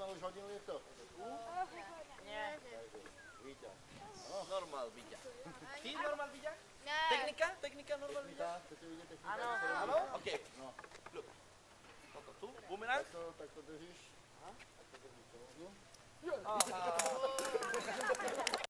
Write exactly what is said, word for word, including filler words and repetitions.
Emanuel už hodil je to? Nie. Víťaz. Normál vidia. Ty normál vidia? Nie. Technika? Technika normál vidia? Technika, chcete vidět technika? Áno. jak se robí? Áno? OK. No, Look. Toto tu, bumerang. tak to, tak to držíš. Tak to držíš to. Aha.